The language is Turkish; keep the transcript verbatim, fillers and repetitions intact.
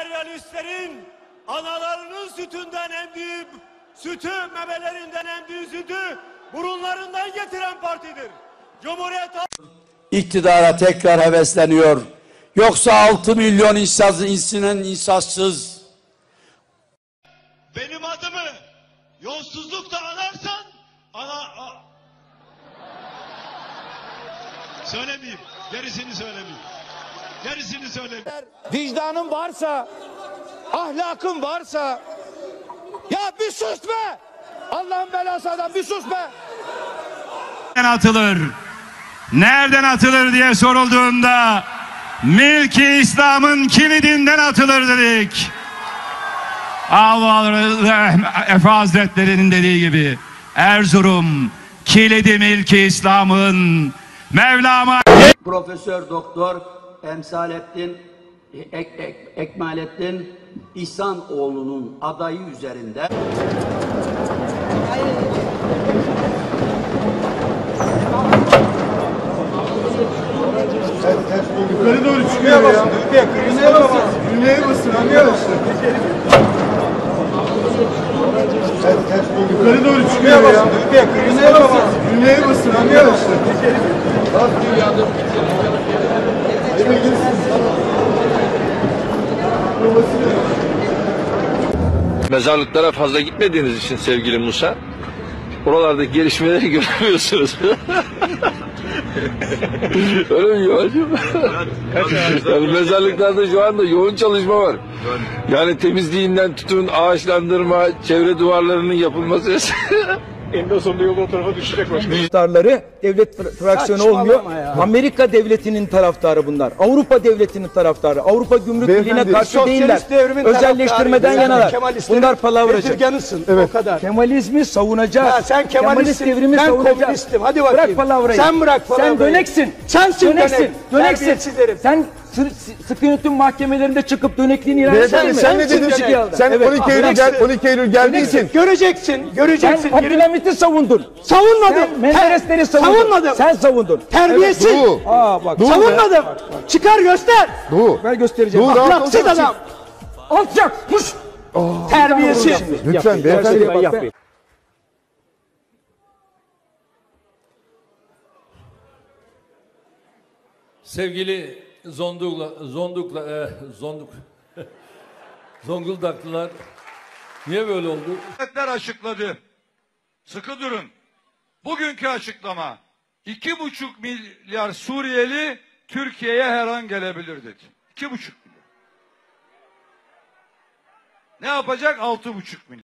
emperyalistlerin analarının sütünden emdiği sütü, memelerinden emdiği sütü burunlarından getiren partidir. Cumhuriyet iktidara tekrar hevesleniyor. Yoksa altı milyon insaz, insinin insazsız. Benim adımı yolsuzlukla anarsan ana a... söylemeyeyim. Gerisini söylemeyeyim. Gerisini söyleyeyim. Vicdanın varsa, ahlakın varsa, ya bir sus be! Allah'ın belası adam, bir sus be! Nereden atılır? Nereden atılır diye sorulduğunda milki İslam'ın kilidinden atılır dedik. Allah Efe Hazretleri'nin dediği gibi Erzurum kilidi milki İslam'ın. Mevlama Profesör Doktor Emsalettin Ek, Ek, Ekmalettin İhsanoğlu'nun adayı üzerinde yukarı doğru çıkıyor ya. Düğmeye basın. Düğmeye basın arkadaşlar. Yukarı doğru çıkıyor ya. Düğmeye basın. Düğmeye basın arkadaşlar. Mezarlıklara fazla gitmediğiniz için sevgili Musa, oralardaki gelişmeleri göremiyorsunuz. Öyle mi Yuvacığım? Yani mezarlıklarda şu anda yoğun çalışma var. Yani temizliğinden tutun, ağaçlandırma, çevre duvarlarının yapılması. En sonunda yol o tarafa düşecek başka. Taraftarları devlet fraksiyonu olmuyor. Amerika devletinin taraftarı bunlar. Avrupa devletinin taraftarı. Avrupa Gümrük Birliği'ne karşı değiller. Özelleştirmeden yanalar. Bunlar palavracı. Evet. O kadar. Kemalizmi savunacağız. Ha, sen Kemalistsin, devrimi ben savunacağız. komünistim. Hadi bakayım. Bırak palavrayı. Sen bırak palavrayı. Sen döneksin. Sensin döneksin. dönek. Döneksin. Terbiyesiz herif. Sen sıkı yönetim mahkemelerinde çıkıp dönekliğini ilan Beyefendi eder mi? sen ne dedin? Sen Evet. on iki Eylül, gel, on iki Eylül geldiysin. Göreceksin, göreceksin. Sen Abdülhamit'i savundun. Savunmadım. Sen Menderesleri savundun. Savunmadım. Sen savundun. Terbiyesiz. Evet, Doğu. Aa bak. Doğu Savunmadım. Çıkar göster. Doğu. Ben göstereceğim. Doğu, rahat Ahlaksız olacaksın. adam. Alçak. Kuş. Terbiyesiz. Lütfen beyefendi. Yapmayın. Sevgili Zondukla, Zondukla, e, Zonduk, Zonguldaklılar, niye böyle oldu? açıkladı. Sıkı durun. Bugünkü açıklama iki buçuk milyar Suriyeli Türkiye'ye her an gelebilir dedi. İki buçuk milyar. Ne yapacak? Altı buçuk milyar.